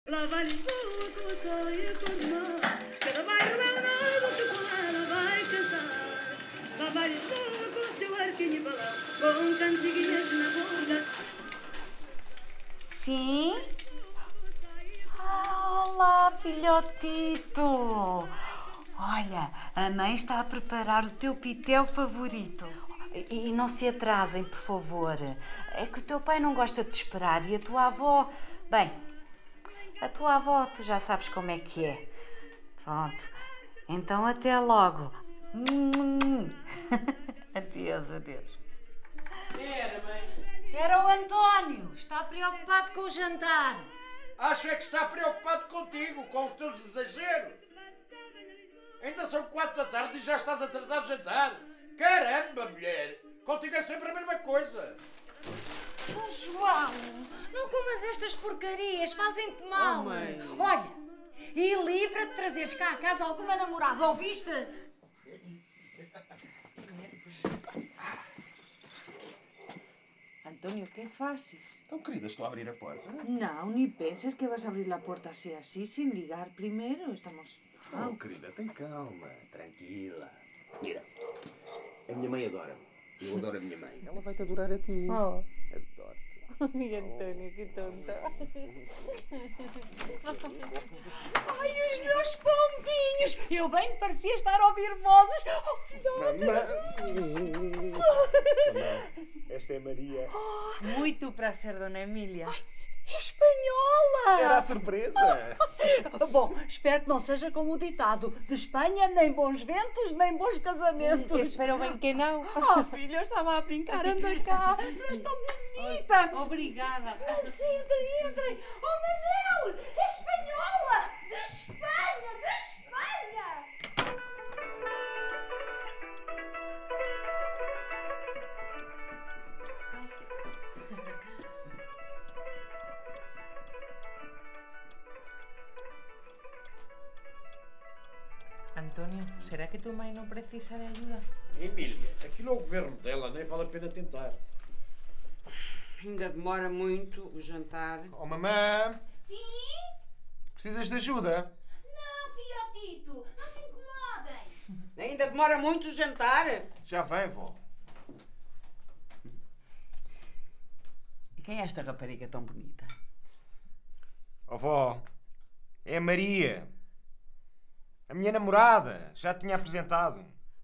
Lá vai Lisboa com a saia cor-de-mel. Cada bairro é um noivo que com ela vai casar. Lá vai Lisboa com o seu arquinho e balão, com cantigas na boca. Sim? Olá, filhotito! Olha, a mãe está a preparar o teu pitel favorito. E não se atrasem, por favor. É que o teu pai não gosta de esperar e a tua avó... Bem, a tua avó tu já sabes como é que é. Pronto. Então até logo. Adeus, adeus. Era, mãe. Era o António. Está preocupado com o jantar. Acho é que está preocupado contigo, com os teus exageros. Ainda são 4 da tarde e já estás a tratar do jantar. Caramba, mulher! Contigo é sempre a mesma coisa. Oh, João, não comas estas porcarias, fazem-te mal. Oh, mãe. Olha, e livra-te de trazeres cá a casa alguma namorada, ouviste? Antonio, ¿qué haces? Então, querida, estou a abrir a porta. No, ni penses que vas a abrir la puerta así, sin ligar primero. Estamos... Oh, querida, tem calma, tranquila. Mira, a minha mãe adora-me. Eu adoro a minha mãe. Ela vai-te adorar a ti. Oh. Adoro-te. Ay, Antonio, qué tonto. Ai, os meus pombinhos! Eu bem parecia estar a ouvir vozes. Oh, filhote! Esta é Maria. Muy tu prazer, dona Emilia. É espanhola! Era a surpresa. Bom, espero que não seja como o ditado. De Espanha, nem bons ventos, nem bons casamentos. Espero bem que não. Oh, filha, eu estava a brincar. Anda cá. Tu és tão bonita. Obrigada. Mas entrem. Oh, Manel! É espanhola! De Espanha! De Espanha! Antonio, será que tu mãe não precisa de ajuda? Emília, aquilo é o governo dela, nem vale a pena tentar. Ainda demora muito o jantar. Oh, mamã, Sim? precisas de ajuda? Não, filhotito. Não se incomodem. Ainda demora muito o jantar? Já vem, vó. E quem é esta rapariga tão bonita? Oh, vó, é a Maria. A minha namorada. Já te tinha apresentado.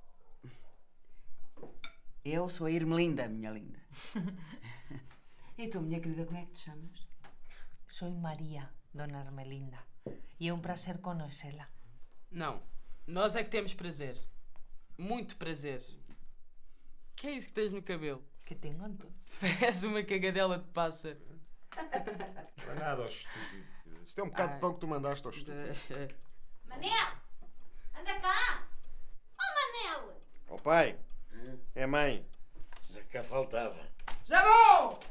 Eu sou a Irmelinda, minha linda. E tu, minha querida, como é que te chamas? Soy María, dona Ermelinda. E é um prazer conhecê-la. Não, nós é que temos prazer. Muito prazer. Que é isso que tens no cabelo? Que tenho, António? Parece uma cagadela de pássaro. Não é nada, ó estúpido. Isto é um bocado de pão que tu mandaste, ó estúpido. Manel! Anda cá! Oh, Manel! Ó pai, é mãe. Já cá faltava. Já vou!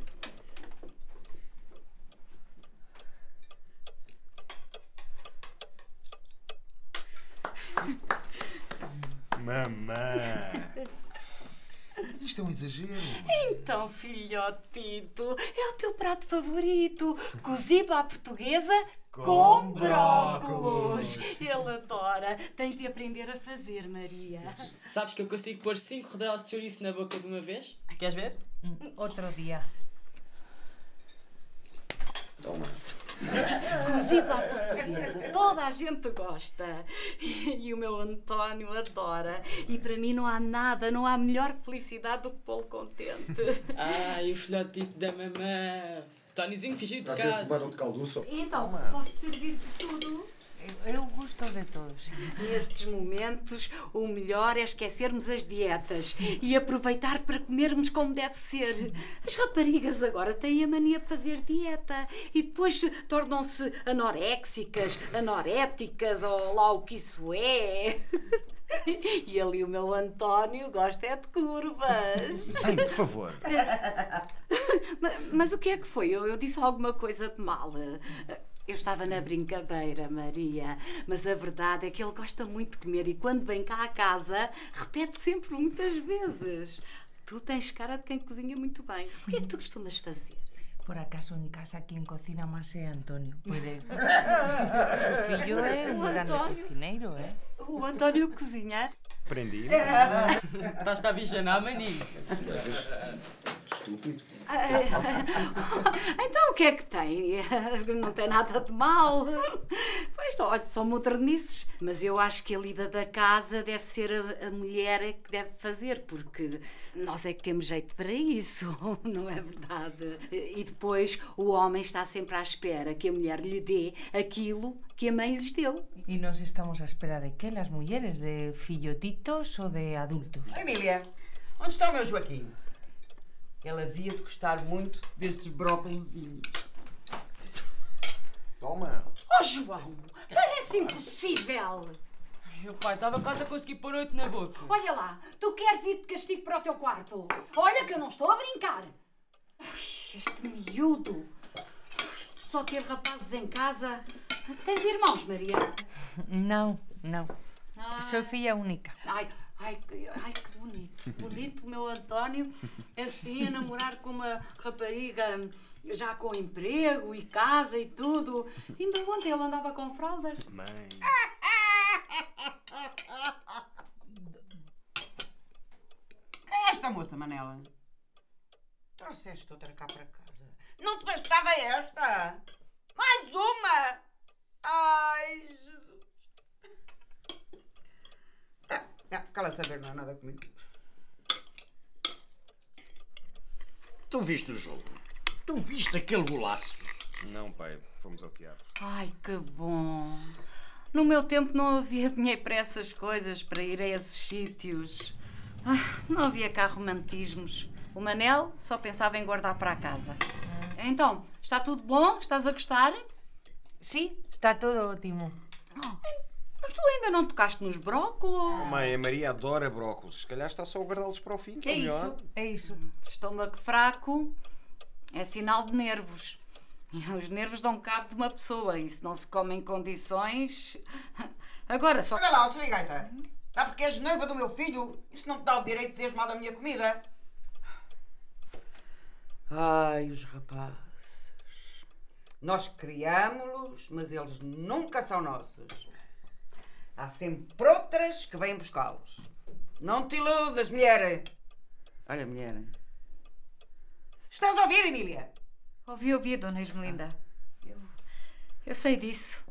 Mamã! Mas isto é um exagero. Então, filhotito, é o teu prato favorito. Cozido à portuguesa com brócolos. Ele adora. Tens de aprender a fazer, Maria. Sabes que eu consigo pôr 5 rodelas de chouriço na boca de uma vez? Queres ver? Outro dia. Toma. Cozido à portuguesa. Toda a gente gosta. E o meu António adora. E para mim não há nada, não há melhor felicidade do que pô-lo contente. Ai, o filhotito da mamã. Tonizinho fingido de Já queres casa. levar um de calduço? Então, posso servir-te tudo? Eu gosto de todos. Nestes momentos, o melhor é esquecermos as dietas e aproveitar para comermos como deve ser. As raparigas agora têm a mania de fazer dieta e depois tornam-se anoréxicas, anoréticas ou lá o que isso é. E ali o meu António gosta é de curvas. Bem, por favor. Mas o que é que foi? Eu disse alguma coisa de mal? Eu estava na brincadeira, Maria, mas a verdade é que ele gosta muito de comer e quando vem cá à casa repete sempre muitas vezes. Tu tens cara de quem cozinha muito bem. O que é que tu costumas fazer? Por acaso en casa quien cocina más é Antonio. Puede. Su fillo é un grande Antonio. cocineiro, O António cozinha. Aprendi. Estás-te a visionar, menino? Estúpido. Então o que é que tem? Não tem nada de mal. Pois, olha, são modernices. Mas eu acho que a lida da casa deve ser a mulher que deve fazer, porque nós é que temos jeito para isso, não é verdade? E depois o homem está sempre à espera que a mulher lhe dê aquilo que a mãe lhes deu. E nós estamos à espera de que, las mulleres? De fillotitos ou de adultos? Emília, onde está o meu Joaquim? Ele havia de gostar muito destes brócolozinhos. Toma. Oh, João, parece impossível. Meu pai, estava quase a conseguir pôr 8 na boca. Olha lá, tu queres ir de castigo para o teu quarto? Olha que eu não estou a brincar. Ai, este miúdo. Só ter rapazes em casa. Tens irmãos, Maria? Não, não. Ah. Sou filha única. Ai, que bonito. Bonito o meu António, assim, a namorar com uma rapariga já com emprego e casa e tudo. Ainda ontem ele andava com fraldas. Mãe. Quem é esta moça, Manela? Trouxeste outra cá para casa. Não te bastava esta? Mais uma! Ai, Jesus! Cala saber, não há nada comigo. Tu viste o jogo? Tu viste aquele golaço? Não, pai. Fomos ao teatro. Ai, que bom. No meu tempo não havia dinheiro para essas coisas, para ir a esses sítios. Não havia cá romantismos. O Manel só pensava em guardar para a casa. Então, está tudo bom? Estás a gostar? Sí, está todo ótimo. Mas tu ainda não tocaste nos brócolos? Mãe, a Maria adora brócolos. Se calhar está só a guardá-los para o fim, que é melhor. É isso. Estômago fraco é sinal de nervos. Os nervos dão cabo de uma pessoa e se não se come em condições... Agora só... Olha lá, ó Surigaita. Ah, porque és noiva do meu filho, isso não te dá o direito de seres mal da minha comida. Ai, os rapazes. Nós criámos-los, mas eles nunca são nossos. Há sempre outras que vêm buscá-los. Não te iludas, mulher. Olha, mulher. Estás a ouvir, Emília? Ouvi, dona Esmelinda. Eu sei disso.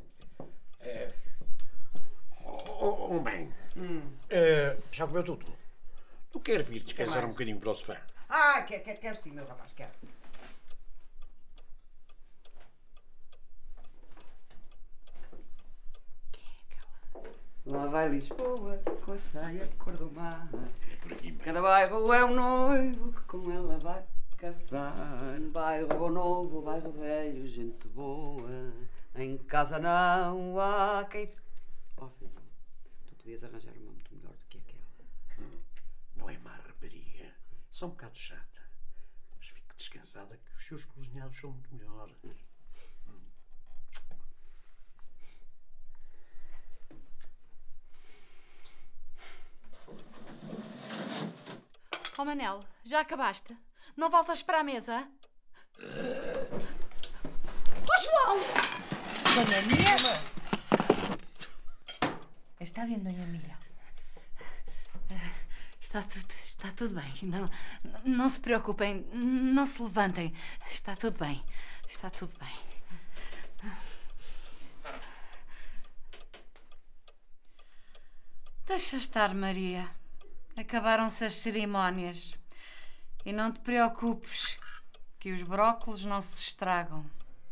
Mãe. Já comeu tudo? Tu queres vir descansar um bocadinho para o sofá? Ah, quero sim, meu rapaz, quero. Lá vai Lisboa com a saia cor do mar. É por aqui. Cada bairro é um noivo que com ela vai casar. Bairro novo, bairro velho, gente boa. Em casa não há quem... Oh filho, tu podias arranjar uma muito melhor do que aquela. Não é má rapariga. Só um bocado chata. Mas fique descansada que os seus cozinhados são muito melhores. Oh, Manel, já acabaste? Não voltas para a mesa? Oh, João! Doña Emilia. Está bien, doña Emilia. Está tudo bem. Não se preocupem. Não se levantem. Está tudo bem. Está tudo bem. Deixa estar, Maria. Acabaram-se as cerimónias. E não te preocupes, que os brócolos não se estragam.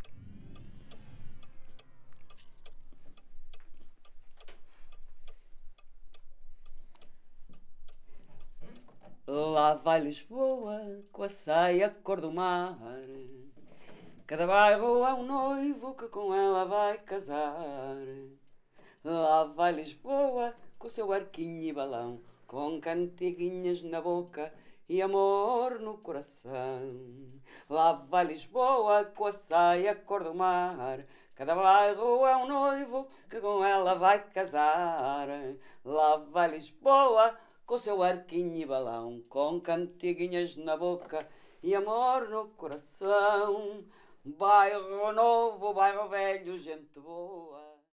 Lá vai Lisboa com a saia cor do mar. Cada bairro é um noivo que com ela vai casar. Lá vai Lisboa com o seu arquinho e balão, com cantiguinhas na boca e amor no coração. Lá vai Lisboa com a saia cor do mar. Cada bairro é um noivo que com ela vai casar. Lá vai Lisboa com o seu arquinho e balão, com cantiguinhas na boca e amor no coração. Bairro novo, bairro velho, gente boa.